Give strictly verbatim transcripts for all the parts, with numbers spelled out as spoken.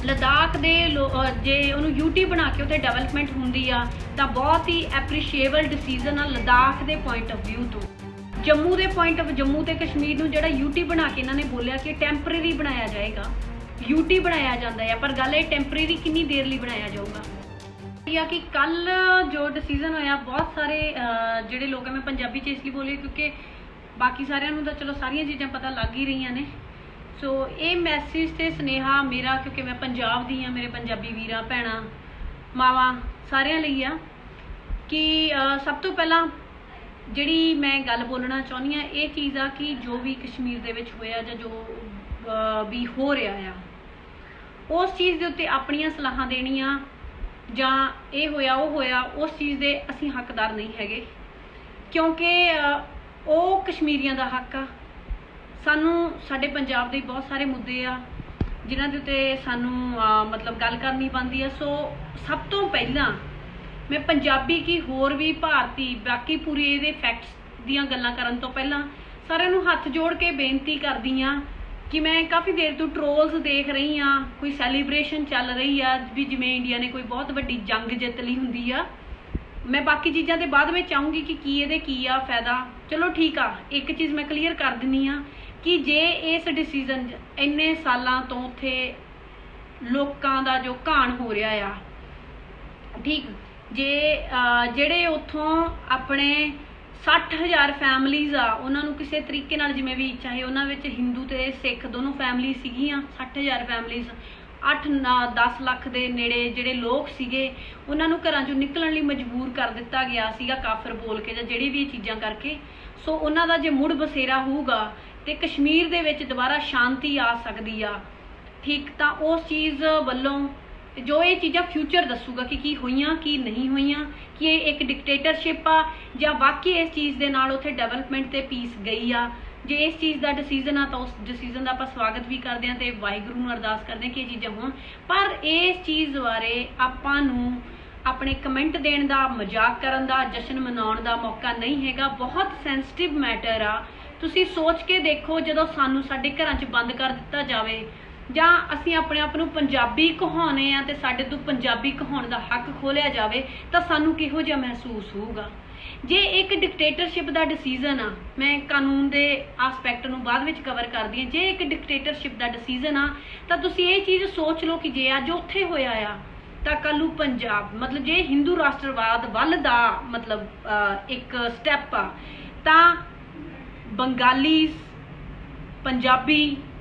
लद्दाख दे जे उन्होंने यूटी बना के उत्थे डेवलपमेंट होंदी आ तां बहुत ही एप्रीशिएबल डिसीजन आ लद्दाख दे पॉइंट ऑफ व्यू तो। जम्मू के पॉइंट ऑफ जम्मू ते कश्मीर नूं जिहड़ा यूटी बना के इन्होंने बोलिया कि टैंपरेरी बनाया जाएगा, यूटी बनाया जाता है, पर गल ये टैंपरेरी कितनी देर लिए बनाया जाऊगा या कि कल जो डिसीजन होया बहुत सारे जिहड़े लोग मैं पंजाबी च इसलिए बोली क्योंकि बाकी सारिਆਂ ਨੂੰ ਤਾਂ चलो सारिया चीज़ां पता लग ही रही ने। सो ये मैसेज ते सुनेहा मेरा क्योंकि मैं पंजाब दी हाँ, मेरे पंजाबी वीरां भैणां मावां सारिਆਂ ਲਈ आ कि सब तो पहला जिहड़ी मैं गल बोलना चाहुंदी हाँ ये चीज़ आ कि जो भी कश्मीर दे विच होया जां जो भी हो रहा आ उस चीज़ के उत्ते अपनियां सलाहां देनियां जां ये होया वो होया उस चीज़ के असीं हकदार नहीं हैगे क्योंकि वो कश्मीरियां दा हक आ। सानू साडे पंजाब दे बहुत सारे मुद्दे आ जिन्हां दे उत्ते सानू मतलब गल करनी पैंदी है। सो सब तो पहला मैं पंजाबी की होर भी भारती बाकी पूरी ये फैक्ट्स दियां गल्लां करन तो पहला सारिਆਂ नू हथ जोड़ के बेनती करदी हाँ कि मैं काफ़ी देर तो ट्रोल्स देख रही हाँ, कोई सैलीब्रेशन चल रही है भी जिमें इंडिया ने कोई बहुत वड्डी जंग जित ली हुंदी आ। मैं बाकी चीज़ों के बाद में चाहूँगी कि की ये की आ फायदा। चलो ठीक आ, एक चीज़ मैं क्लीयर कर दिनी हाँ कि जे इस डिसीजन इन्ने सालों तो उत्थे लोकां दा जो घाण हो रहा आ, ठीक जे जेड़े उत्थों अपने सठ हज़ार फैमिलीज़ आ उन्होंने किसी तरीके नाल जिमें भी चाहे उन्होंने हिंदू तो सिख दोनों फैमिली सीगियां सठ हज़ार फैमिलीज़ अठ ना दस लख के नेड़े जिहड़े लोग सीगे उन्होंने घरां चों निकलण लई मजबूर कर दिता गया सीगा काफर बोल के जां जिहड़ी भी चीज़ां करके। सो उन्हां दा जे मुड़ बसेरा होऊगा तो कश्मीर दे विच दोबारा शांति आ सकदी आ, ठीक। तां उस चीज़ वल्लों जो ये चीज़ां फ्यूचर दसूगा कि की होईयां की नहीं होईयां, कि ये एक डिक्टेटरशिप आ जां बाकी इस चीज़ दे नाल उत्थे डेवलपमेंट ते पीस गई आ। जे इस चीज़ का डिसीजन आ तो उस डिसीजन का आपां स्वागत भी करते हैं तो वाहिगुरू नूं अरदास करते हैं कि ये चीज़ां होण, पर इस चीज़ बारे आपां नूं अपने कमेंट देण दा मजाक करन दा जश्न मनाउण दा मौका नहीं हैगा। बहुत सेंसिटिव मैटर आ। तुसीं सोच के देखो जदों सानूं साडे घरां च बंद कर दिता जावे जां असीं अपने आप नूं पंजाबी कहाउने आ ते साडे तों पंजाबी कहाउण दा हक खोलिया जावे तां सानूं किहो जिहा महसूस होऊगा। जे एक डिक्टेटरशिप का डिसीजन आ, मैं कानून के आसपैक्ट नूं बाद विच कवर करदी हां, जे एक डिक्टेटरशिप का डिसीजन आ तां तुसीं ये चीज़ सोच लो कि जे अज उत्थे होया आ तां कल नूं पंजाब मतलब जे हिंदू राष्ट्रवाद वल दा मतलब एक स्टैप आ तां बंगाली पंजाबी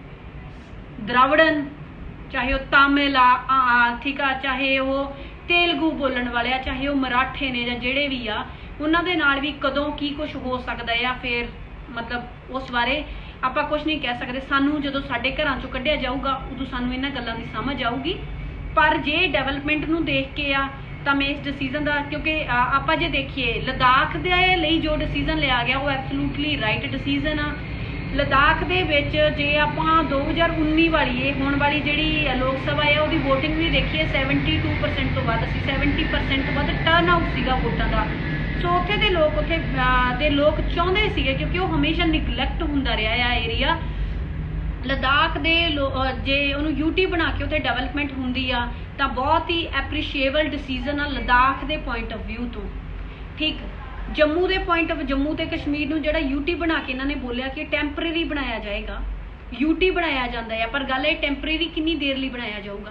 द्रावड़न चाहे वह तामिल आ, ठीक आ, चाहे वो तेलगू बोलण वाले आ, चाहे वो मराठे ने जां जिहड़े भी आ उन्हां दे नाल भी कदों की कुछ हो सकता है या फिर मतलब उस बारे आपां कुछ नहीं कह सकते। सानूं जदों साडे घरां चों कढिया जाऊगा उदों सानूं इन्हां गल्लां दी समझ आऊगी। पर जे डेवलपमेंट नूं देख के आ तां मैं इस डिसीजन का क्योंकि आपां जे देखिए लद्दाख दे लई जो डिसीजन लिया गया वो एब्सोल्यूटली राइट डिसीजन आ। लद्दाख दे विच जे आपां दो हज़ार उन्नी वाली ये होने वाली जिहड़ी लोक सभा है उसकी वोटिंग भी देखिए सैवनटी टू परसेंट तो वध सी, सैवनटी परसेंट तो वध टर्न आउट सीगा वोटां दा। सो उत्थे दे लोग उत्थे दे लोग चाहुंदे सीगे क्योंकि वो हमेशा निगलैक्ट हुंदा रहा है एरिया। लद्दाख दे जे उन्होंने यूटी बना के उत्थे डेवलपमेंट हुंदी आ तां बहुत ही एप्रीशिएबल डिसीजन आ लद्दाख दे पॉइंट ऑफ व्यू तो, ठीक। जम्मू के पॉइंट ऑफ जम्मू ते कश्मीर नूं जिहड़ा यूटी बना के इन्होंने बोलिया कि टैंपरेरी बनाया जाएगा, यूटी बनाया जाता है, पर गल ये टैंपरेरी कितनी देर लिए बनाया जाऊगा।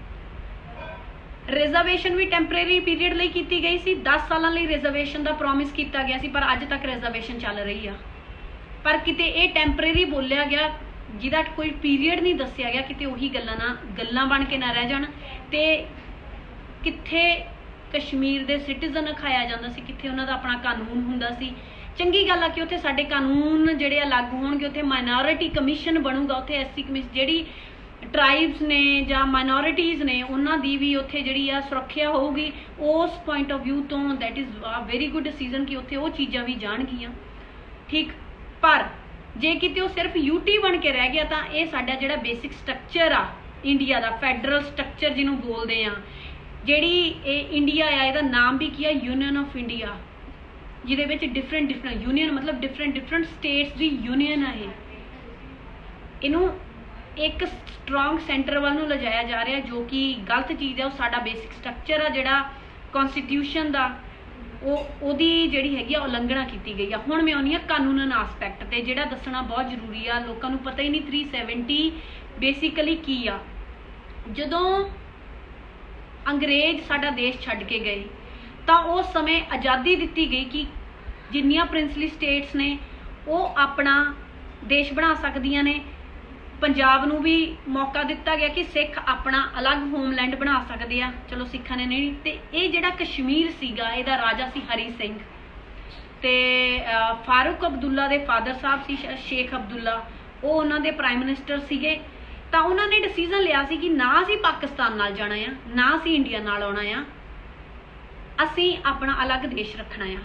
रिजर्वेशन भी टैंपरेरी पीरीयड ਲਈ ਕੀਤੀ ਗਈ ਸੀ, दस सालों ਲਈ रिजर्वेशन का प्रॉमिस किया गया सी, पर अज तक रिजर्वेशन चल रही है। पर किते ये टैंपरेरी बोलिया गया जिहदा कोई पीरीयड नहीं दसिया गया, किते उही गल्लां ना गल्लां बन के ना रह जाण ते कित्थे कश्मीर के सिटीजन खाया जाता सी, कित्थे उन्हां दा अपना कानून हुंदा सी। चंगी गल आ कि उत्थे साडे कानून जिहड़े लागू होणगे, उत्थे माइनॉरिटी कमीशन बनूगा, उत्थे एससी कमीशन जिहड़ी ट्राइब्स ने जां माइनॉरिटीज़ ने उन्हां दी भी उत्थे जिहड़ी आ सुरੱਖਿਆ होगी। उस पॉइंट ऑफ व्यू तो that is a very good decision कि उत्थे वो चीज़ां भी जाणगियां, ठीक। पर जे किते वो सिर्फ यूटी बन के रह गया तां ये साडा जिहड़ा बेसिक स्ट्रक्चर आ इंडिया दा फैडरल स्ट्रक्चर जिन्हों बोलते हैं, जिहड़ी इंडिया आ इहदा नाम भी किया यूनियन ऑफ इंडिया, जिहदे विच डिफरेंट डिफरेंट यूनियन मतलब डिफरेंट डिफरेंट स्टेट्स दी यूनियन है। इनू एक स्ट्रॉन्ग सेंटर वाल नूं लिजाया जा रहा, जो कि गलत चीज़ है। वो साडा बेसिक स्ट्रक्चर आ जिहड़ा कॉन्स्टिट्यूशन का, ਉਹਦੀ ਜਿਹੜੀ ਹੈਗੀ ਆ ਉਲੰਘਣਾ ਕੀਤੀ ਗਈ ਆ। ਹੁਣ ਮੈਂ ਆਉਂਦੀ ਹਾਂ ਕਾਨੂੰਨ ਆਸਪੈਕਟ ਤੇ, ਜਿਹੜਾ ਦੱਸਣਾ ਬਹੁਤ ਜ਼ਰੂਰੀ ਆ। ਲੋਕਾਂ ਨੂੰ ਪਤਾ ਹੀ ਨਹੀਂ थ्री सेवेंटी ਬੇਸਿਕਲੀ ਕੀ ਆ। ਜਦੋਂ ਅੰਗਰੇਜ਼ ਸਾਡਾ ਦੇਸ਼ ਛੱਡ ਕੇ ਗਏ ਤਾਂ ਉਸ ਸਮੇਂ ਆਜ਼ਾਦੀ ਦਿੱਤੀ ਗਈ ਕਿ ਜਿੰਨੀਆਂ ਪ੍ਰਿੰਸਲੀ ਸਟੇਟਸ ਨੇ ਉਹ ਆਪਣਾ ਦੇਸ਼ ਬਣਾ ਸਕਦੀਆਂ ਨੇ। ਪੰਜਾਬ ਨੂੰ ਵੀ ਮੌਕਾ ਦਿੱਤਾ ਗਿਆ ਕਿ ਸਿੱਖ ਆਪਣਾ ਅਲੱਗ ਹੋਮਲੈਂਡ ਬਣਾ ਸਕਦੇ ਆ। ਚਲੋ ਸਿੱਖਾਂ ਨੇ ਨਹੀਂ। ਤੇ ਇਹ ਜਿਹੜਾ ਕਸ਼ਮੀਰ ਸੀਗਾ, ਇਹਦਾ ਰਾਜਾ ਸੀ ਹਰੀ ਸਿੰਘ, ਤੇ ਫਾਰੂਕ ਅਬਦੁੱਲਾ ਦੇ ਫਾਦਰ ਸਾਹਿਬ ਸੀ ਸ਼ੇਖ ਅਬਦੁੱਲਾ, ਉਹ ਉਹਨਾਂ ਦੇ ਪ੍ਰਾਈਮ ਮਿਨਿਸਟਰ ਸੀਗੇ। ਤਾਂ ਉਹਨਾਂ ਨੇ ਡਿਸੀਜ਼ਨ ਲਿਆ ਸੀ ਕਿ ਨਾ ਅਸੀਂ ਪਾਕਿਸਤਾਨ ਨਾਲ ਜਾਣਾ ਆ, ਨਾ ਅਸੀਂ ਇੰਡੀਆ ਨਾਲ ਆਉਣਾ ਆ, ਅਸੀਂ ਆਪਣਾ ਅਲੱਗ ਦੇਸ਼ ਰੱਖਣਾ ਆ।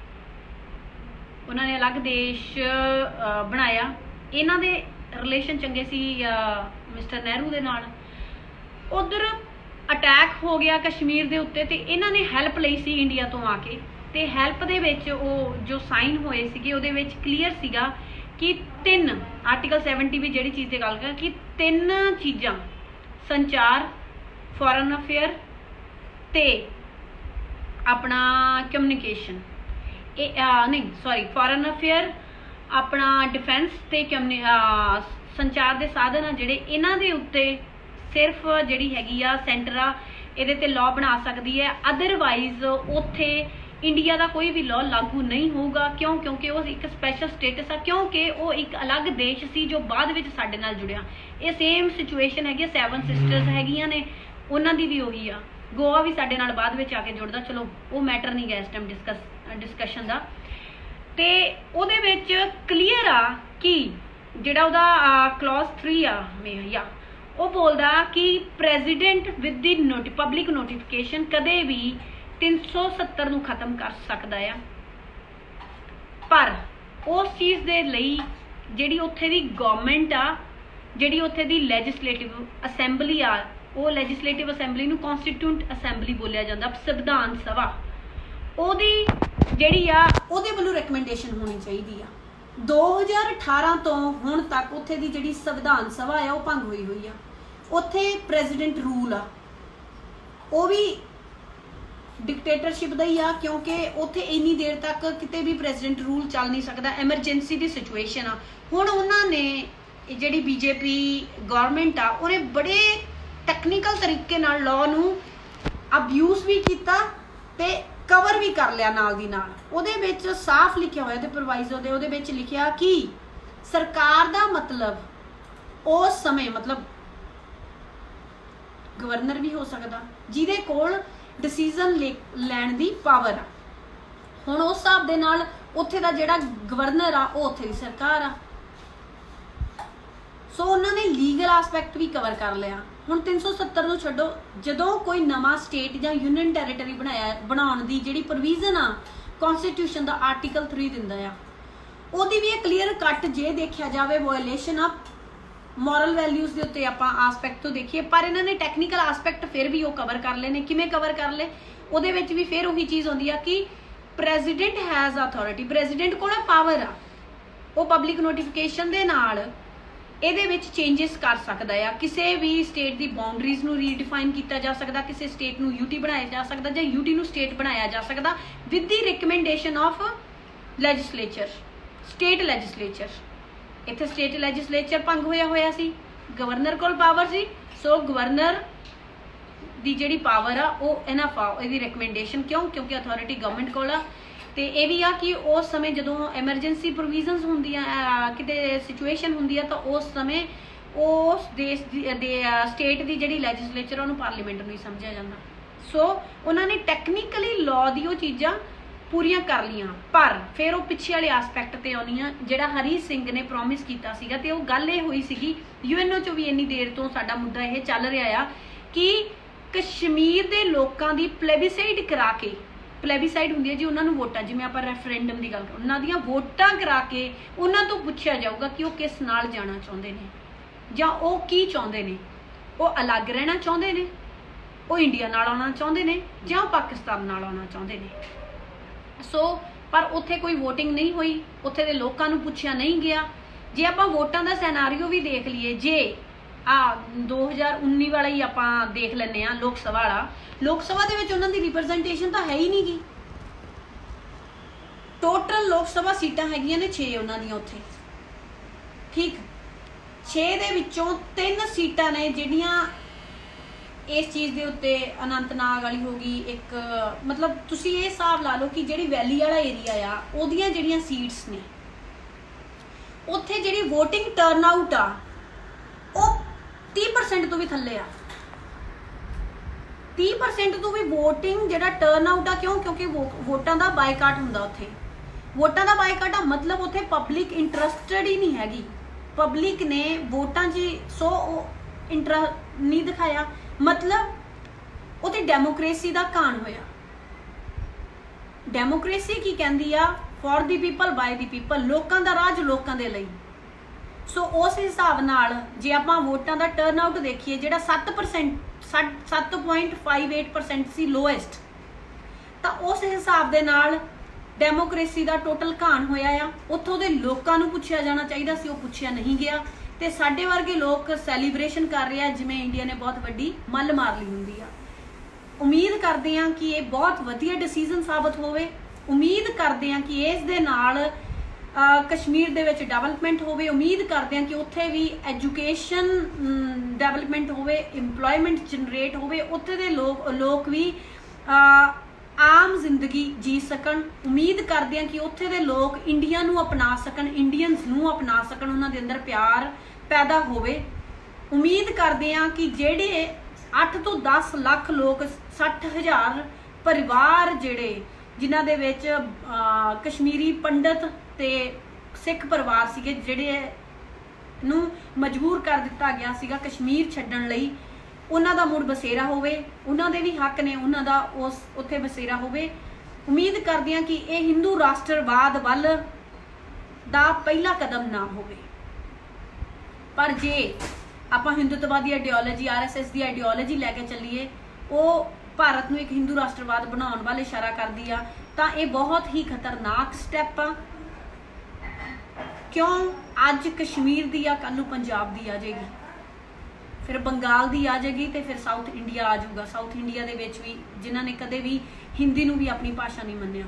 ਉਹਨਾਂ ਨੇ ਅਲੱਗ ਦੇਸ਼ ਬਣਾਇਆ। ਇਹਨਾਂ ਦੇ ਰਿਲੇਸ਼ਨ ਚੰਗੇ ਸੀ ਮਿਸਟਰ ਨਹਿਰੂ ਦੇ ਨਾਲ। ਉਧਰ ਅਟੈਕ ਹੋ ਗਿਆ ਕਸ਼ਮੀਰ ਦੇ ਉੱਤੇ ਤੇ ਇਹਨਾਂ ਨੇ ਹੈਲਪ ਲਈ ਸੀ ਇੰਡੀਆ ਤੋਂ ਆ ਕੇ। ਤੇ ਹੈਲਪ ਦੇ ਵਿੱਚ ਉਹ ਜੋ ਸਾਈਨ ਹੋਏ ਸੀਗੇ ਉਹਦੇ ਵਿੱਚ ਕਲੀਅਰ ਸੀਗਾ ਕਿ ਤਿੰਨ ਆਰਟੀਕਲ ਸੈਵਨਟੀ ਵੀ ਜਿਹੜੀ ਚੀਜ਼ ਦੀ ਗੱਲ ਕਰ ਕਿ ਤਿੰਨ ਚੀਜ਼ਾਂ, ਸੰਚਾਰ, ਫੋਰਨ ਅਫੇਅਰ ਤੇ ਆਪਣਾ ਕਮਿਊਨੀਕੇਸ਼ਨ, ਇਹ ਨਹੀਂ ਸੌਰੀ ਫੋਰਨ ਅਫੇਅਰ, ਆਪਣਾ ਡਿਫੈਂਸ ਤੇ ਕਮਿਊਨੀ ਸੰਚਾਰ ਦੇ ਸਾਧਨ ਆ ਜਿਹੜੇ, ਇਹਨਾਂ ਦੇ ਉੱਤੇ ਸਿਰਫ ਜਿਹੜੀ ਹੈਗੀ ਆ ਸੈਂਟਰ ਆ ਇਹਦੇ ਤੇ ਲਾਅ ਬਣਾ ਸਕਦੀ ਹੈ। ਅਦਰਵਾਈਜ਼ ਉੱਥੇ ਇੰਡੀਆ ਦਾ ਕੋਈ ਵੀ ਲਾਅ ਲਾਗੂ ਨਹੀਂ ਹੋਊਗਾ। ਕਿਉਂ? ਕਿਉਂਕਿ ਉਹ ਇੱਕ ਸਪੈਸ਼ਲ ਸਟੇਟਸ ਆ, ਕਿਉਂਕਿ ਉਹ ਇੱਕ ਅਲੱਗ ਦੇਸ਼ ਸੀ ਜੋ ਬਾਅਦ ਵਿੱਚ ਸਾਡੇ ਨਾਲ ਜੁੜਿਆ। ਇਹ ਸੇਮ ਸਿਚੁਏਸ਼ਨ ਹੈਗੀ, ਸੈਵਨ ਸਿਸਟਰਸ ਹੈਗੀਆਂ ਨੇ, ਉਹਨਾਂ ਦੀ ਵੀ ਉਹੀ ਆ। ਗੋਆ ਵੀ ਸਾਡੇ ਨਾਲ ਬਾਅਦ ਵਿੱਚ ਆ ਕੇ ਜੁੜਦਾ। ਚਲੋ ਉਹ ਮੈਟਰ ਨਹੀਂ ਗਿਆ ਇਸ ਟਾਈਮ ਡਿਸਕਸ ਡਿਸਕਸ਼ਨ ਦਾ। ਤੇ ਉਹਦੇ ਵਿੱਚ ਕਲੀਅਰ ਆ ਕਿ ਜਿਹੜਾ ਉਹਦਾ ਕਲੌਜ਼ ਥ੍ਰੀ ਆ ਯਾ ਉਹ ਬੋਲਦਾ ਕਿ ਪ੍ਰੈਜ਼ੀਡੈਂਟ ਵਿਦ ਦੀ ਨੋਟੀ ਪਬਲਿਕ ਨੋਟੀਫਿਕੇਸ਼ਨ ਕਦੇ ਵੀ ਤਿੰਨ ਸੌ ਸੱਤਰ ਨੂੰ ਖਤਮ ਕਰ ਸਕਦਾ ਆ। ਪਰ ਉਸ ਚੀਜ਼ ਦੇ ਲਈ ਜਿਹੜੀ ਉੱਥੇ ਦੀ ਗਵਰਨਮੈਂਟ ਆ, ਜਿਹੜੀ ਉੱਥੇ ਦੀ ਲੈਜਿਸਲੇਟਿਵ ਅਸੈਂਬਲੀ ਆ, ਉਹ ਲੈਜਿਸਲੇਟਿਵ ਅਸੈਂਬਲੀ ਨੂੰ ਕੌਂਸਟੀਟਿਊਂਟ ਅਸੈਂਬਲੀ ਬੋਲਿਆ ਜਾਂਦਾ, ਸੰਵਿਧਾਨ ਸਭਾ, ਉਹਦੀ ਜਿਹੜੀ ਆ ਉਹਦੇ ਵੱਲੋਂ ਰეკਮੈਂਡੇਸ਼ਨ ਹੋਣੀ ਚਾਹੀਦੀ ਆ। ਦੋ ਹਜ਼ਾਰ ਅਠਾਰਾਂ ਤੋਂ ਹੁਣ ਤੱਕ ਉੱਥੇ ਦੀ ਜਿਹੜੀ ਸੰਵਿਧਾਨ ਸਭਾ ਆ ਉਹ ਭੰਗ ਹੋਈ ਹੋਈ ਆ। ਉੱਥੇ ਪ੍ਰੈਜ਼ੀਡੈਂਟ ਰੂਲ ਆ, ਉਹ ਵੀ ਡਿਕਟੇਟਰਸ਼ਿਪ ਦਾ ਹੀ ਆ, ਕਿਉਂਕਿ ਉੱਥੇ ਇੰਨੀ ਦੇਰ ਤੱਕ ਕਿਤੇ ਵੀ ਪ੍ਰੈਜ਼ੀਡੈਂਟ ਰੂਲ ਚੱਲ ਨਹੀਂ ਸਕਦਾ, ਐਮਰਜੈਂਸੀ ਦੀ ਸਿਚੁਏਸ਼ਨ ਆ। ਹੁਣ ਉਹਨਾਂ ਨੇ ਜਿਹੜੀ ਬੀਜੇਪੀ ਗਵਰਨਮੈਂਟ ਆ ਉਹਨੇ ਬੜੇ ਟੈਕਨੀਕਲ ਤਰੀਕੇ ਨਾਲ ਲਾਅ ਨੂੰ ਅਬਿਊਜ਼ ਵੀ ਕੀਤਾ ਤੇ ਕਵਰ ਵੀ ਕਰ ਲਿਆ ਨਾਲ ਦੀ ਨਾਲ। ਉਹਦੇ ਵਿੱਚ ਸਾਫ਼ ਲਿਖਿਆ ਹੋਇਆ ਤੇ ਪ੍ਰੋਵਾਈਜ਼ੋ ਦੇ ਉਹਦੇ ਵਿੱਚ ਲਿਖਿਆ ਕਿ ਸਰਕਾਰ ਦਾ ਮਤਲਬ ਉਸ ਸਮੇਂ ਮਤਲਬ ਗਵਰਨਰ ਵੀ ਹੋ ਸਕਦਾ ਜਿਹਦੇ ਕੋਲ ਡਿਸੀਜ਼ਨ ਲੈਣ ਦੀ ਪਾਵਰ ਆ। ਹੁਣ ਉਸ ਹਿਸਾਬ ਦੇ ਨਾਲ ਉੱਥੇ ਦਾ ਜਿਹੜਾ ਗਵਰਨਰ ਆ ਉਹ ਉੱਥੇ ਦੀ ਸਰਕਾਰ ਆ। ਸੋ ਉਹਨਾਂ ਨੇ ਲੀਗਲ ਐਸਪੈਕਟ ਵੀ ਕਵਰ ਕਰ ਲਿਆ। ਹੁਣ ਤਿੰਨ ਸੌ ਸੱਤਰ ਨੂੰ ਛੱਡੋ, ਜਦੋਂ ਕੋਈ ਨਵਾਂ ਸਟੇਟ ਜਾਂ ਯੂਨੀਅਨ ਟੈਰੀਟਰੀ ਬਣਾਇਆ ਬਣਾਉਣ ਦੀ ਜਿਹੜੀ ਪ੍ਰੋਵੀਜ਼ਨ ਆ ਕੌਂਸਟੀਟਿਊਸ਼ਨ ਦਾ ਆਰਟੀਕਲ ਥ੍ਰੀ ਦਿੰਦਾ ਆ, ਉਹਦੀ ਵੀ ਇਹ ਕਲੀਅਰ ਕੱਟ ਜੇ ਦੇਖਿਆ ਜਾਵੇ ਵਾਇਓਲੇਸ਼ਨ ਆ ਮੋਰਲ ਵੈਲਿਊਜ਼ ਦੇ ਉੱਤੇ ਆਪਾਂ ਆਸਪੈਕਟ ਤੋਂ ਦੇਖੀਏ। ਪਰ ਇਹਨਾਂ ਨੇ ਟੈਕਨੀਕਲ ਆਸਪੈਕਟ ਫਿਰ ਵੀ ਉਹ ਕਵਰ ਕਰ ਲਏ ਨੇ। ਕਿਵੇਂ ਕਵਰ ਕਰ ਲਏ? ਉਹਦੇ ਵਿੱਚ ਵੀ ਫਿਰ ਉਹੀ ਚੀਜ਼ ਹੁੰਦੀ ਆ ਕਿ ਪ੍ਰੈਜ਼ੀਡੈਂਟ ਹੈਜ਼ ਅਥਾਰਟੀ, ਪ੍ਰੈਜ਼ੀਡੈਂਟ ਕੋਲ ਪਾਵਰ ਆ, ਉਹ ਪਬਲਿਕ ਨੋਟੀਫਿਕੇਸ਼ਨ ਦੇ ਨਾਲ ਇਹਦੇ ਵਿੱਚ ਚੇਂਜਸ ਕਰ ਸਕਦਾ ਆ। ਕਿਸੇ ਵੀ ਸਟੇਟ ਦੀ ਬਾਉਂਡਰੀਜ਼ ਨੂੰ ਰੀਡਿਫਾਈਨ ਕੀਤਾ ਜਾ ਸਕਦਾ, ਕਿਸੇ ਸਟੇਟ ਨੂੰ ਯੂਟੀ ਬਣਾਇਆ ਜਾ ਸਕਦਾ ਜਾਂ ਯੂਟੀ ਨੂੰ ਸਟੇਟ ਬਣਾਇਆ ਜਾ ਸਕਦਾ with the recommendation of legislature, state legislature. ਇੱਥੇ ਸਟੇਟ ਲੈਜਿਸਲੇਚਰ ਭੰਗ ਹੋਇਆ ਹੋਇਆ ਸੀ, ਗਵਰਨਰ ਕੋਲ ਪਾਵਰ ਸੀ। ਸੋ ਗਵਰਨਰ ਦੀ ਜਿਹੜੀ ਪਾਵਰ ਆ ਉਹ ਇਨਫ ਆ ਇਹਦੀ ਰਿਕਮੈਂਡੇਸ਼ਨ। ਕਿਉਂ? ਕਿਉਂਕਿ ਅਥਾਰਟੀ ਗਵਰਨਮੈਂਟ ਕੋਲ ਆ। ਤੇ ਇਹ ਵੀ ਆ ਕਿ ਉਸ ਸਮੇਂ ਜਦੋਂ ਐਮਰਜੈਂਸੀ ਪ੍ਰੋਵੀਜ਼ਨਸ ਹੁੰਦੀਆਂ, ਕਿਤੇ ਸਿਚੁਏਸ਼ਨ ਹੁੰਦੀ ਆ, ਤਾਂ ਉਸ ਸਮੇਂ ਉਸ ਦੇਸ਼ ਦੀ ਸਟੇਟ ਦੀ ਜਿਹੜੀ ਲੈਜਿਸਲੇਚਰ ਉਹਨੂੰ ਪਾਰਲੀਮੈਂਟ ਨੂੰ ਹੀ ਸਮਝਿਆ ਜਾਂਦਾ। ਸੋ ਉਹਨਾਂ ਨੇ ਟੈਕਨੀਕਲੀ ਲਾਅ ਦੀ ਉਹ ਚੀਜ਼ਾਂ ਪੂਰੀਆਂ ਕਰ ਲੀਆਂ। ਪਰ ਫਿਰ ਉਹ ਪਿੱਛੇ ਵਾਲੇ ਆਸਪੈਕਟ ਤੇ ਆਉਂਦੀਆਂ ਜਿਹੜਾ ਹਰੀ ਸਿੰਘ ਨੇ ਪ੍ਰੋਮਿਸ ਕੀਤਾ ਸੀਗਾ। ਤੇ ਉਹ ਗੱਲ ਇਹ ਹੋਈ ਸੀਗੀ ਯੂਐਨਓ ਚੋਂ ਵੀ ਇੰਨੀ ਦੇਰ ਤੋਂ ਸਾਡਾ ਮੁੱਦਾ ਇਹ ਚੱਲ ਰਿਹਾ ਆ ਕਿ ਕਸ਼ਮੀਰ ਦੇ ਲੋਕਾਂ ਦੀ ਪਲੇਬੀਸਾਈਡ ਕਰਾ ਕੇ, ਪਲੇਬੀਸਾਈਡ ਹੁੰਦੀ ਹੈ ਜੀ ਉਹਨਾਂ ਨੂੰ ਵੋਟਾਂ, ਜਿਵੇਂ ਆਪਾਂ ਰੈਫਰੈਂਡਮ ਦੀ ਗੱਲ ਕਰ, ਉਹਨਾਂ ਦੀਆਂ ਵੋਟਾਂ ਕਰਾ ਕੇ ਉਹਨਾਂ ਤੋਂ ਪੁੱਛਿਆ ਜਾਊਗਾ ਕਿ ਉਹ ਕਿਸ ਨਾਲ ਜਾਣਾ ਚਾਹੁੰਦੇ ਨੇ ਜਾਂ ਉਹ ਕੀ ਚਾਹੁੰਦੇ ਨੇ। ਉਹ ਅਲੱਗ ਰਹਿਣਾ ਚਾਹੁੰਦੇ ਨੇ, ਉਹ ਇੰਡੀਆ ਨਾਲ ਆਉਣਾ ਚਾਹੁੰਦੇ ਨੇ ਜਾਂ ਉਹ ਪਾਕਿਸਤਾਨ ਨਾਲ ਆਉਣਾ ਚਾਹੁੰਦੇ ਨੇ। ਸੋ ਪਰ ਉੱਥੇ ਕੋਈ ਵੋਟਿੰਗ ਨਹੀਂ ਹੋਈ, ਉੱਥੇ ਦੇ ਲੋਕਾਂ ਨੂੰ ਪੁੱਛਿਆ ਨਹੀਂ ਗਿਆ। ਜੇ ਆਪਾਂ ਵੋਟਾਂ ਦਾ ਸੈਨਾਰੀਓ ਵੀ ਦੇਖ ਲਈਏ, ਜੇ ਇੱਕ ਸੌ ਸੱਤਰ ਸੀਟਾਂ ਨੇ, ਇੱਕ ਸੌ ਸੱਤਰ ਸੀਟਾਂ आ दो हज़ार उन्नी वाला ही आपां देख लैंदे आ, लोक सभा वाला। लोक सभा दे विच उन्हां दी रिप्रजेंटेशन तां है ही नहीं गी। टोटल लोक सभा सीटां हैगियां ने छे उन्हां दियां उत्थे, ठीक। छे दे विचों तीन सीटां ने जिहड़ियां इस चीज़ के उत्ते अनंतनाग वाली हो गई, एक मतलब तुसी ये हिसाब ला लो कि जिहड़ी वैली वाला एरिया आ उहदियां जिहड़ियां सीट्स ने उत्थे जिहड़ी वोटिंग टर्न आउट आ ਉਹ तीस परसेंट तो भी थल्ले आ। तीस परसेंट तो भी वोटिंग जिहड़ा टर्न आउट आ, क्यों? क्योंकि वो वोटां दा बायकाट हुंदा उत्थे। वोटां दा बायकाट आ मतलब उत्थे पब्लिक इंटरस्टेड ही नहीं हैगी, पब्लिक ने वोटां 'च सो इंटरस्ट नहीं दिखाया, मतलब उत्थे डेमोक्रेसी दा घाण होया। डेमोक्रेसी की कहंदी आ? For the people by the people, लोकां दा राज लोकां दे लई। सो उस हिसाब नाल जे आपां वोटां दा टर्न आउट देखीए जिहड़ा सत्त परसेंट सत्त पॉइंट फाइव एट परसेंट सी लोएस्ट, तां उस हिसाब दे नाल डेमोक्रेसी दा टोटल घाण होया आ। उत्थों दे लोकां नूं पुछिया जाना चाहिदा सी, ओह पुछिया नहीं गया ते साडे वर्गे लोक सैलीब्रेशन कर रहे हैं जिवें इंडिया ने बहुत वड्डी मल मार ली हुंदी आ। उम्मीद करदे हां कि ये बहुत वधिया डिसीजन साबित होवे। उम्मीद करदे हां कि इस दे नाल कश्मीर दे विच डेवलपमेंट होवे। उम्मीद करते हैं कि उत्थे भी एजुकेशन डेवलपमेंट होवे, इंप्लॉयमेंट जनरेट होवे, उत्थे दे लोग लोग भी आ, आम जिंदगी जी सकन। उम्मीद करते हैं कि उत्थे दे लोग इंडिया नूं अपना सकन, इंडियंस नूं अपना सकन, उन्हां दे अंदर प्यार पैदा होवे। उम्मीद करते हैं कि जेड़े अठ तो दस लाख लोग सठ हज़ार परिवार जिहड़े जिन्हां दे विच कश्मीरी पंडित ते सिख परिवार सीगे जिहड़े नूं मजबूर कर दिता गया सीगा कश्मीर छड्डण लई, उन्हां दा मुड़ बसेरा होवे, उन्हां दे भी हक ने, उन्हां दा उस उत्थे बसेरा होवे। उम्मीद करदी हां कि ये हिंदू राष्ट्रवाद वल दा पहला कदम ना होवे, पर जे आपां हिंदुत्ववादी आइडियोलॉजी आर एस एस की आइडियोलॉजी लैके चलीए, वो भारत नूं एक हिंदू राष्ट्रवाद बनाउण वाल इशारा करदी आ, तां ये बहुत ही खतरनाक स्टैप आ। क्यों? अज कश्मीर दी आ, कल नूं पंजाब दी आ जाएगी, फिर बंगाल दी आ जाएगी, तो फिर साउथ इंडिया आ जाऊगा। साउथ इंडिया दे विच भी जिन्हां ने कदे भी हिंदी नूं भी अपनी भाषा नहीं मन्निया।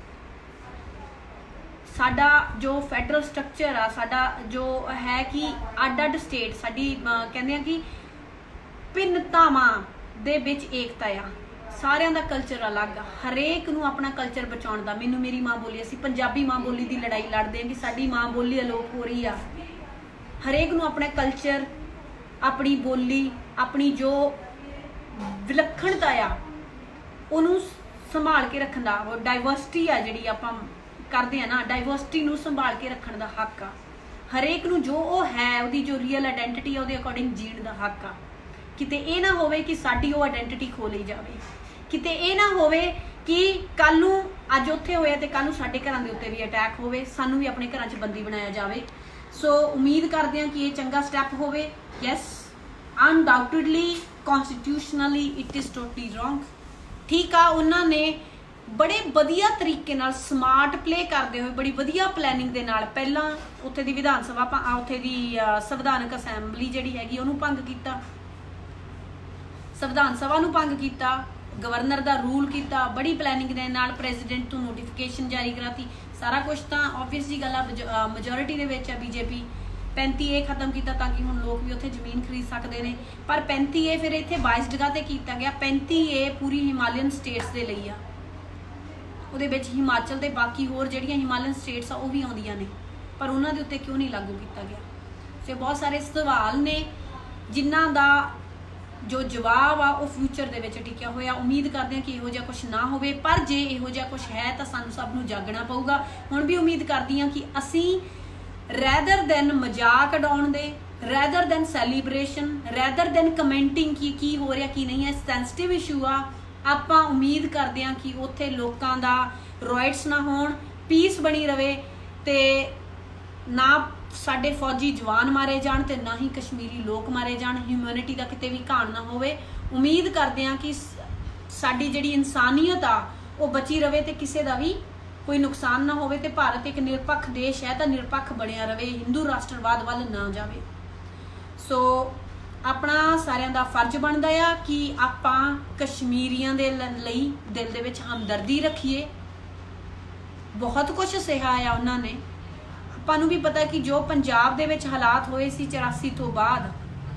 साडा जो फैडरल स्ट्रक्चर आ, साडा जो है कि अड अड स्टेट, साडी कहंदे आ कि भिन्नतावां दे विच एकता आ, सारियां दा कल्चर अलग आ, हरेक नूं अपना कल्चर बचाउण दा। मैनूं मेरी माँ बोली, असीं पंजाबी माँ बोली दी लड़ाई लड़दे हैं कि साडी माँ बोली अलोप हो रही आ। हरेक नूं अपना कल्चर, अपनी बोली, अपनी जो विलक्षणता आ उहनूं संभाल के रखण दा, वो डाइवर्सिटी आ जिहड़ी आपां करदे आ ना, डाइवर्सिटी नूं संभाल के रखण दा हक आ। हरेक नूं जो वो है उहदी जो रियल आइडेंटिटी आ उहदे अकॉर्डिंग जीण दा हक आ। किते ये ना होवे कि साडी वो आइडेंटिटी खो ली जाए, किते ये ना होवे कि कल नूं अज उत्थे होया ते कल नूं साडे घरां दे उत्ते भी अटैक होवे, सानूं भी अपने घरां च बंदी बनाया जाए। सो उम्मीद करते हैं कि ये चंगा स्टैप होवे। Yes, undoubtedly constitutionally it is totally wrong, ठीक आ। उन्होंने बड़े वधिया तरीके नाल स्मार्ट प्ले करते हुए बड़ी वधिया प्लैनिंग दे नाल पहलां उत्थे दी विधान सभा उत्थे दी संविधानक असैंबली जिहड़ी हैगी उहनूं भंग कीता, संविधान सभा नूं भंग कीता, गवर्नर दा रूल कीता, बड़ी प्लैनिंग दे नाल प्रेजिडेंट तों नोटिफिकेशन जारी कराती, सारा कुछ तां ऑब्वियस जी गल आ मेजोरिटी दे विच आ बीजेपी। पैंती ए खत्म किया ताकि हुण लोग भी उत्थे जमीन खरीद सकते हैं, पर पैंती ए फिर इत्थे बाईस जगह ते कीता गया। पैंती ए पूरी हिमालयन स्टेट्स दे लई आ, उहदे विच हिमाचल ते बाकी होर जिहड़ियां हिमालयन स्टेट्स आ वो भी आउंदियां ने, पर उन्हां दे उत्ते क्यों नहीं लागू किया गया? सो बहुत सारे सवाल ने जिन्हां दा जो जवाब आ वो फ्यूचर दे विच टिकिया होया। उम्मीद करते हैं कि इहो जिहा कुछ ना होवे, पर जे इहो जिहा कुछ है तो सानूं सब नूं जागना पऊगा। हुण भी उम्मीद करदी हां कि असीं रैदर दैन मजाक उड़ाउण दे, rather than celebration, rather than commenting की की हो रहा की नहीं है, सेंसिटिव इशू आ। आपां उम्मीद करते हैं कि उत्थे लोकां दा रॉयट्स ना होण, पीस बनी रवे, ते ना साडे फौजी जवान मारे जाण ते ना ही कश्मीरी लोग मारे जाण, ह्यूमैनिटी का किते भी घाण ना होवे। उम्मीद करते हैं कि साडी जिहड़ी इंसानियत आ वो बची रवे ते किसी का भी कोई नुकसान ना होवे, ते भारत एक निरपक्ष देश है तो निरपक्ष बनिया रवे, हिंदू राष्ट्रवाद वाल ना जावे। सो ਆਪਣਾ ਸਾਰਿਆਂ ਦਾ ਫਰਜ਼ ਬਣਦਾ ਆ ਕਿ ਆਪਾਂ ਕਸ਼ਮੀਰੀਆਂ ਦੇ ਲਈ ਦਿਲ ਦੇ ਵਿੱਚ ਹਮਦਰਦੀ ਰੱਖੀਏ। ਬਹੁਤ ਕੁਝ ਸਹਿਆ ਆ ਉਹਨਾਂ ਨੇ। ਆਪਾਂ ਨੂੰ ਵੀ ਪਤਾ ਕਿ ਜੋ ਪੰਜਾਬ ਦੇ ਵਿੱਚ ਹਾਲਾਤ ਹੋਏ ਸੀ ਚੁਰਾਸੀ ਤੋਂ ਬਾਅਦ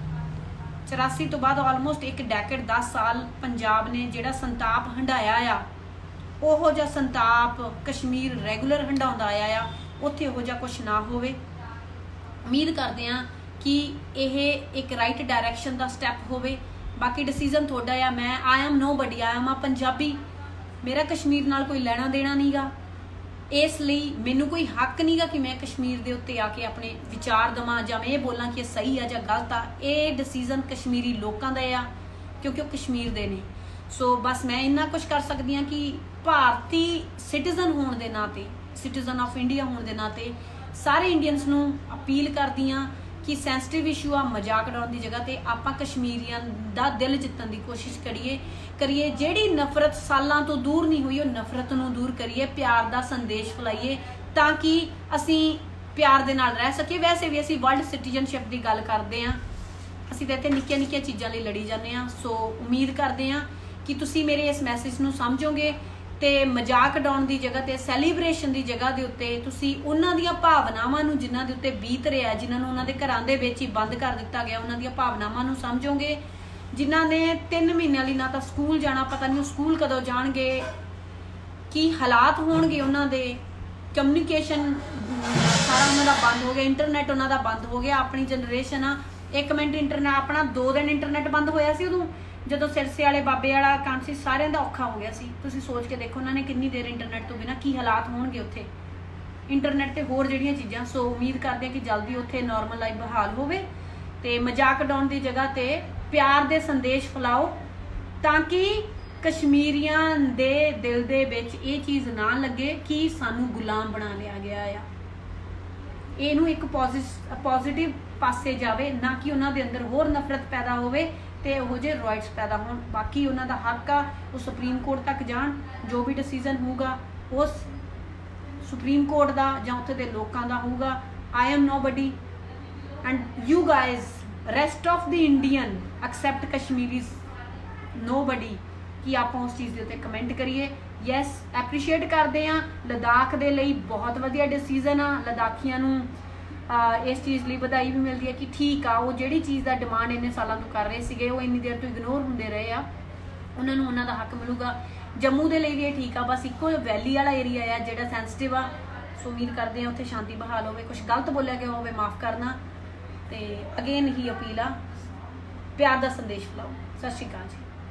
ਚੁਰਾਸੀ ਤੋਂ ਬਾਅਦ ਆਲਮੋਸਟ ਇੱਕ ਡੈਕੇਡ ਦਸ ਸਾਲ ਪੰਜਾਬ ਨੇ ਜਿਹੜਾ ਸੰਤਾਪ ਹੰਢਾਇਆ ਆ, ਉਹੋ ਜਿਹਾ ਸੰਤਾਪ ਕਸ਼ਮੀਰ ਰੈਗੂਲਰ ਹੰਢਾਉਂਦਾ ਆਇਆ ਆ। ਉੱਥੇ ਉਹੋ ਜਿਹਾ ਕੁਛ ਨਾ ਹੋਵੇ। ਉਮੀਦ ਕਰਦੇ ਹਾਂ ਕਿ ਇਹ ਇੱਕ ਰਾਈਟ ਡਾਇਰੈਕਸ਼ਨ ਦਾ ਸਟੈਪ ਹੋਵੇ। ਬਾਕੀ ਡਿਸੀਜ਼ਨ ਤੁਹਾਡਾ ਆ। ਮੈਂ I am nobody, I am a Punjabi. ਮੇਰਾ ਕਸ਼ਮੀਰ ਨਾਲ ਕੋਈ ਲੈਣਾ ਦੇਣਾ ਨਹੀਂਗਾ। ਇਸ ਲਈ ਮੈਨੂੰ ਕੋਈ ਹੱਕ ਨਹੀਂਗਾ ਕਿ ਮੈਂ ਕਸ਼ਮੀਰ ਦੇ ਉੱਤੇ ਆ ਕੇ ਆਪਣੇ ਵਿਚਾਰ ਦੇਵਾਂ ਜਾਂ ਮੈਂ ਇਹ ਬੋਲਾਂ ਕਿ ਇਹ ਸਹੀ ਆ ਜਾਂ ਗਲਤ ਆ। ਇਹ ਡਿਸੀਜ਼ਨ ਕਸ਼ਮੀਰੀ ਲੋਕਾਂ ਦਾ ਆ, ਕਿਉਂਕਿ ਉਹ ਕਸ਼ਮੀਰ ਦੇ ਨੇ। ਸੋ ਬਸ ਮੈਂ ਇੰਨਾ ਕੁਝ ਕਰ ਸਕਦੀ ਹਾਂ ਕਿ ਭਾਰਤੀ ਸਿਟੀਜ਼ਨ ਹੋਣ ਦੇ ਨਾਤੇ, ਸਿਟੀਜ਼ਨ ਆਫ ਇੰਡੀਆ ਹੋਣ ਦੇ ਨਾਤੇ ਸਾਰੇ ਇੰਡੀਅਨਸ ਨੂੰ ਅਪੀਲ ਕਰਦੀ ਹਾਂ ਕਿ ਸੈਂਸਿਟਿਵ ਇਸ਼ੂ ਆ, ਮਜ਼ਾਕ ਉਡਾਉਣ ਦੀ ਜਗ੍ਹਾ ਤੇ ਆਪਾਂ ਕਸ਼ਮੀਰੀਆਂ ਦਾ ਦਿਲ ਜਿੱਤਣ ਦੀ ਕੋਸ਼ਿਸ਼ ਕਰੀਏ ਕਰੀਏ ਜਿਹੜੀ ਨਫ਼ਰਤ ਸਾਲਾਂ ਤੋਂ ਦੂਰ ਨਹੀਂ ਹੋਈ, ਉਹ ਨਫ਼ਰਤ ਨੂੰ ਦੂਰ ਕਰੀਏ, ਪਿਆਰ ਦਾ ਸੰਦੇਸ਼ ਫੈਲਾਈਏ ਤਾਂ ਕਿ ਅਸੀਂ ਪਿਆਰ ਦੇ ਨਾਲ ਰਹਿ ਸਕੀਏ। ਵੈਸੇ ਵੀ ਅਸੀਂ ਵਰਲਡ ਸਿਟੀਜ਼ਨਸ਼ਿਪ ਦੀ ਗੱਲ ਕਰਦੇ ਹਾਂ, ਅਸੀਂ ਤਾਂ ਇੱਥੇ ਨਿੱਕੀਆਂ ਨਿੱਕੀਆਂ ਚੀਜ਼ਾਂ ਲਈ ਲੜੀ ਜਾਂਦੇ ਹਾਂ। ਸੋ ਉਮੀਦ ਕਰਦੇ ਹਾਂ ਕਿ ਤੁਸੀਂ ਮੇਰੇ ਇਸ ਮੈਸੇਜ ਨੂੰ ਸਮਝੋਗੇ ਤੇ ਮਜ਼ਾਕ ਉਡਾਉਣ ਦੀ ਜਗ੍ਹਾ ਤੇ ਸੈਲੀਬ੍ਰੇਸ਼ਨ ਦੀ ਜਗ੍ਹਾ ਦੇ ਉੱਤੇ ਤੁਸੀਂ ਉਹਨਾਂ ਦੀਆਂ ਭਾਵਨਾਵਾਂ ਨੂੰ, ਜਿਨ੍ਹਾਂ ਦੇ ਉੱਤੇ ਬੀਤ ਰਿਹਾ, ਜਿਨ੍ਹਾਂ ਨੂੰ ਉਹਨਾਂ ਦੇ ਘਰਾਂ ਦੇ ਵਿੱਚ ਹੀ ਬੰਦ ਕਰ ਦਿੱਤਾ ਗਿਆ, ਉਹਨਾਂ ਦੀਆਂ ਭਾਵਨਾਵਾਂ ਨੂੰ ਸਮਝੋਗੇ। ਜਿਨ੍ਹਾਂ ਨੇ ਤਿੰਨ ਮਹੀਨਿਆਂ ਲਈ ਨਾ ਤਾਂ ਸਕੂਲ ਜਾਣਾ, ਪਤਾ ਨਹੀਂ ਉਹ ਸਕੂਲ ਕਦੋਂ ਜਾਣਗੇ, ਕੀ ਹਾਲਾਤ ਹੋਣਗੇ ਉਹਨਾਂ ਦੇ, ਕਮਿਊਨੀਕੇਸ਼ਨ ਸਾਰਾ ਉਹਨਾਂ ਦਾ ਬੰਦ ਹੋ ਗਿਆ, ਇੰਟਰਨੈਟ ਉਹਨਾਂ ਦਾ ਬੰਦ ਹੋ ਗਿਆ। ਆਪਣੀ ਜਨਰੇਸ਼ਨ ਆ, ਇੱਕ ਮਿੰਟ ਇੰਟਰਨੈਟ, ਆਪਣਾ ਦੋ ਦਿਨ ਇੰਟਰਨੈਟ ਬੰਦ ਹੋਇਆ ਸੀ ਉਦੋਂ ਜਦੋਂ ਸਿਰਸੇ ਵਾਲੇ ਬਾਬੇ ਵਾਲਾ ਕੰਮ ਸੀ, ਸਾਰਿਆਂ ਦਾ ਔਖਾ ਹੋ ਗਿਆ ਸੀ। ਤੁਸੀਂ ਸੋਚ ਕੇ ਦੇਖੋ ਉਹਨਾਂ ਨੇ ਕਿੰਨੀ ਦੇਰ ਇੰਟਰਨੈਟ ਤੋਂ ਬਿਨਾਂ ਕੀ ਹਾਲਾਤ ਹੋਣਗੇ ਉੱਥੇ, ਇੰਟਰਨੈਟ ਤੇ ਹੋਰ ਜਿਹੜੀਆਂ ਚੀਜ਼ਾਂ। ਸੋ ਉਮੀਦ ਕਰਦੇ ਹਾਂ ਕਿ ਜਲਦੀ ਉੱਥੇ ਨਾਰਮਲ ਲਾਈਫ ਬਹਾਲ ਹੋਵੇ ਤੇ ਮਜ਼ਾਕ ਉਡਾਉਣ ਦੀ ਜਗ੍ਹਾ ਤੇ ਪਿਆਰ ਦੇ ਸੰਦੇਸ਼ ਫੈਲਾਓ ਤਾਂ ਕਿ ਕਸ਼ਮੀਰੀਆਂ ਦੇ ਦਿਲ ਦੇ ਵਿੱਚ ਇਹ ਚੀਜ਼ ਨਾ ਲੱਗੇ ਕਿ ਸਾਨੂੰ ਗੁਲਾਮ ਬਣਾ ਲਿਆ ਗਿਆ ਆ। ਇਹਨੂੰ ਇੱਕ ਪੋਜ਼ਿਟਿਵ ਪਾਸੇ ਜਾਵੇ, ਨਾ ਕਿ ਉਹਨਾਂ ਦੇ ਅੰਦਰ ਹੋਰ ਨਫ਼ਰਤ ਪੈਦਾ ਹੋਵੇ ਤੇ ਉਹੋ ਜਿਹੇ ਰਾਈਟਸ ਪੈਦਾ ਹੋਣ। ਬਾਕੀ ਉਹਨਾਂ ਦਾ ਹੱਕ ਆ, ਉਹ ਸੁਪਰੀਮ ਕੋਰਟ ਤੱਕ ਜਾਣ। ਜੋ ਵੀ ਡਿਸੀਜ਼ਨ ਹੋਊਗਾ ਉਸ ਸੁਪਰੀਮ ਕੋਰਟ ਦਾ ਜਾਂ ਉੱਥੇ ਦੇ ਲੋਕਾਂ ਦਾ ਹੋਊਗਾ। I am nobody and you guys rest of the Indian except Kashmiris nobody ਕਿ ਆਪਾਂ ਉਸ ਚੀਜ਼ ਦੇ ਉੱਤੇ ਕਮੈਂਟ ਕਰੀਏ। ਯੈਸ, ਐਪਰੀਸ਼ੀਏਟ ਕਰਦੇ ਹਾਂ। ਲਦਾਖ ਦੇ ਲਈ ਬਹੁਤ ਵਧੀਆ ਡਿਸੀਜ਼ਨ ਆ। ਲਦਾਖੀਆਂ ਨੂੰ ਇਸ ਚੀਜ਼ ਲਈ ਵਧਾਈ ਵੀ ਮਿਲਦੀ ਹੈ ਕਿ ਠੀਕ ਆ, ਉਹ ਜਿਹੜੀ ਚੀਜ਼ ਦਾ ਡਿਮਾਂਡ ਇੰਨੇ ਸਾਲਾਂ ਤੋਂ ਕਰ ਰਹੇ ਸੀਗੇ, ਉਹ ਇੰਨੀ ਦੇਰ ਤੋਂ ਇਗਨੋਰ ਹੁੰਦੇ ਰਹੇ ਆ, ਉਹਨਾਂ ਨੂੰ ਉਹਨਾਂ ਦਾ ਹੱਕ ਮਿਲੂਗਾ। ਜੰਮੂ ਦੇ ਲਈ ਵੀ ਇਹ ਠੀਕ ਆ, ਬਸ ਇੱਕੋ ਵੈਲੀ ਵਾਲਾ ਏਰੀਆ ਆ ਜਿਹੜਾ ਸੈਂਸਿਟਿਵ ਆ। ਸੋ ਉਮੀਦ ਕਰਦੇ ਹਾਂ ਉੱਥੇ ਸ਼ਾਂਤੀ ਬਹਾਲ ਹੋਵੇ। ਕੁਝ ਗਲਤ ਬੋਲਿਆ ਗਿਆ ਹੋਵੇ ਮਾਫ ਕਰਨਾ ਤੇ ਅਗੇਨ ਹੀ ਅਪੀਲ ਆ, ਪਿਆਰ ਦਾ ਸੰਦੇਸ਼ ਫੈਲਾਓ। ਸਤਿ ਸ਼੍ਰੀ ਅਕਾਲ ਜੀ।